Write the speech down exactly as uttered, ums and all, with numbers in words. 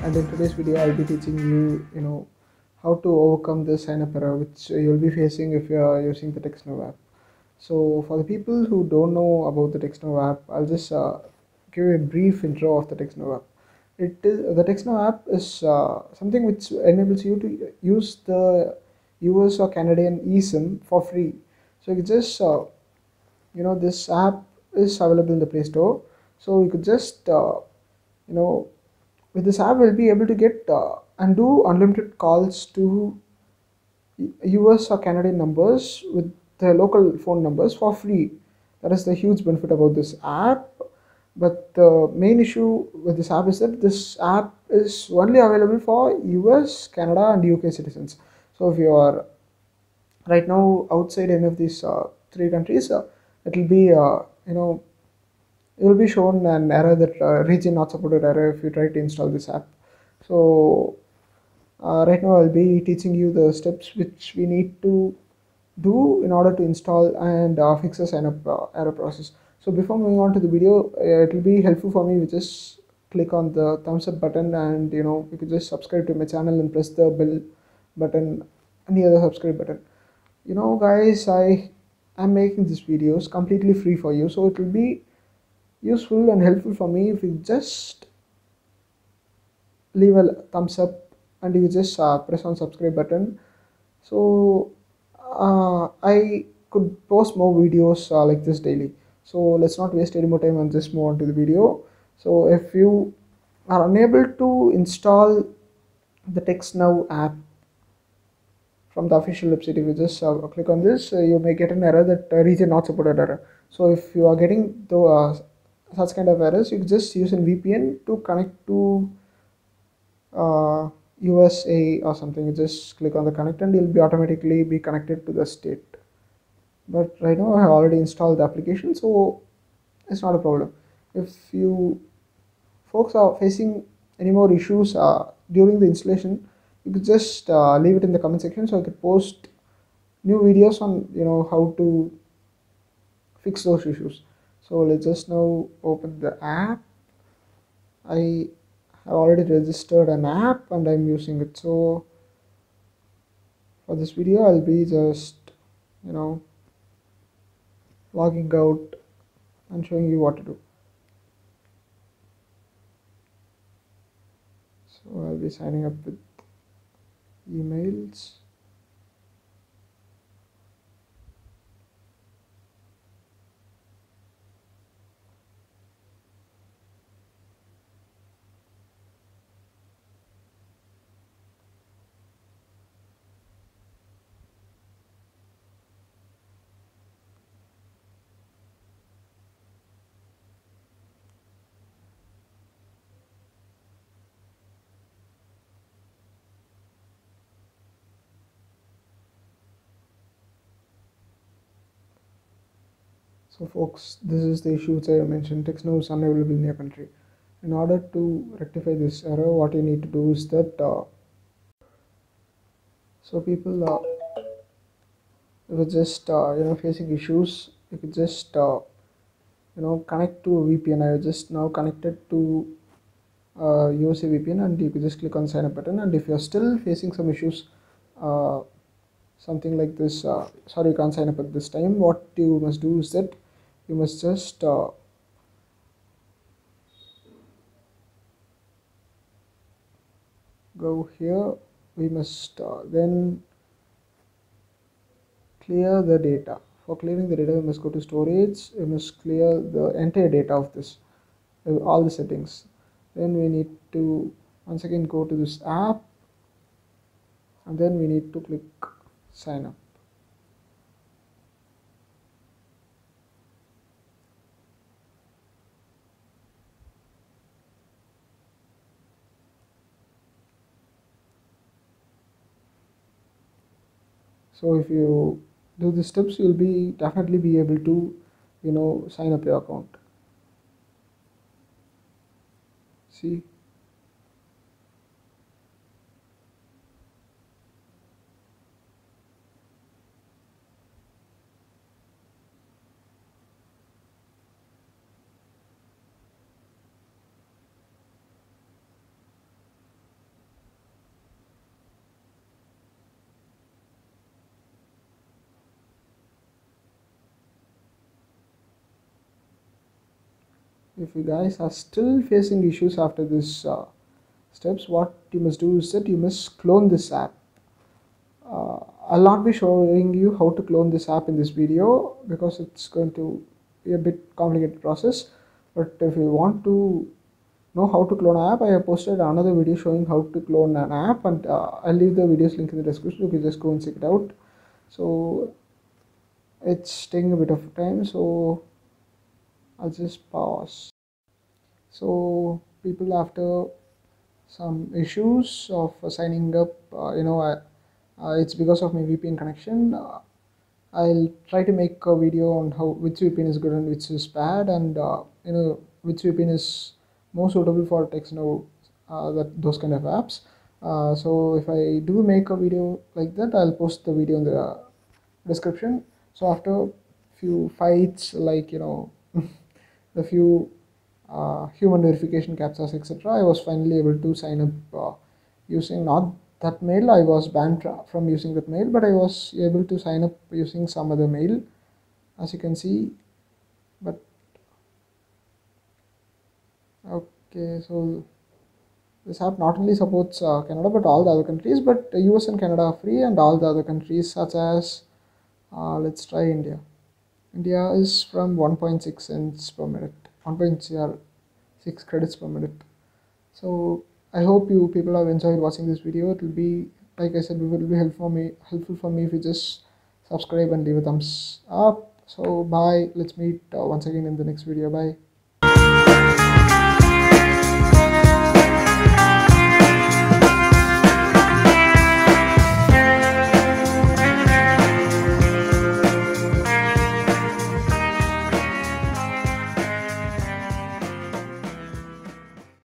and in today's video I'll be teaching you, you know, how to overcome the sign up error which you'll be facing if you are using the TextNow app. So for the people who don't know about the TextNow app, I'll just uh, give you a brief intro of the TextNow app. It is the TextNow app is uh, something which enables you to use the U S or Canadian eSIM for free. So you just uh, you know this app is available in the Play Store. So you could just uh, you know with this app we'll be able to get uh, and do unlimited calls to U S or Canadian numbers with the local phone numbers for free. That is the huge benefit about this app. But the main issue with this app is that this app is only available for U S, Canada, and U K citizens. So if you are right now outside any of these uh, three countries, uh, it will be uh, you know you will be shown an error that uh, region not supported error if you try to install this app. So uh, right now I'll be teaching you the steps which we need to do in order to install and uh, fix the sign up uh, error process. So before moving on to the video, uh, it will be helpful for me to just click on the thumbs up button, and you know you could just subscribe to my channel and press the bell button, any other subscribe button. You know guys, I am making these videos completely free for you, so it will be useful and helpful for me if you just leave a thumbs up and you just uh, press on subscribe button. So uh, I could post more videos uh, like this daily. So let's not waste any more time and just move on to the video. So if you are unable to install the TextNow app from the official website, if you just uh, click on this, uh, you may get an error that uh, region not supported error. So if you are getting the uh, such kind of errors, you just use a V P N to connect to uh, U S A or something. You just click on the connect and you'll be automatically be connected to the state. But right now I have already installed the application, so it's not a problem. If you folks are facing any more issues uh, during the installation, you could just uh, leave it in the comment section, so I could post new videos on you know how to fix those issues. So let's just now open the app. I have already registered an app and I'm using it. So for this video I'll be just you know logging out and showing you what to do. So I'll be signing up with emails. So folks, this is the issue which I mentioned. TextNow is unavailable in your country. In order to rectify this error, what you need to do is that uh, so people uh, if it's just uh, you know facing issues, you could just uh, you know connect to a V P N. I just now connected to uh, U S A V P N, and you could just click on sign up button. And if you're still facing some issues, uh, something like this, uh, sorry you can't sign up at this time, what you must do is that you must just uh, go here. We must uh, then clear the data. For clearing the data, we must go to storage. We must clear the entire data of this, uh, all the settings. Then we need to once again go to this app, and then we need to click sign up. So if you do the steps, you'll be definitely be able to you know sign up your account. See, if you guys are still facing issues after this uh, steps, what you must do is that you must clone this app. uh, I'll not be showing you how to clone this app in this video because it's going to be a bit complicated process. But if you want to know how to clone an app, I have posted another video showing how to clone an app, and uh, I'll leave the videos link in the description. You can just go and check it out. So it's taking a bit of time, so I'll just pause. So people, after some issues of signing up, uh, you know, uh, uh, it's because of my V P N connection. Uh, I'll try to make a video on how which V P N is good and which is bad, and uh, you know which V P N is more suitable for TextNow, uh, that those kind of apps. Uh, so if I do make a video like that, I'll post the video in the description. So after few fights, like you know, the few uh, human verification captchas, et cetera, I was finally able to sign up uh, using not that mail. I was banned from using that mail, but I was able to sign up using some other mail, as you can see. But okay, so this app not only supports uh, Canada but all the other countries, but U S and Canada are free, and all the other countries such as uh, let's try India. India is from one point six cents per minute, one point six credits per minute. So I hope you people have enjoyed watching this video. It will be, like I said, it will be helpful for me helpful for me if you just subscribe and leave a thumbs up. So bye, let's meet uh, once again in the next video. Bye.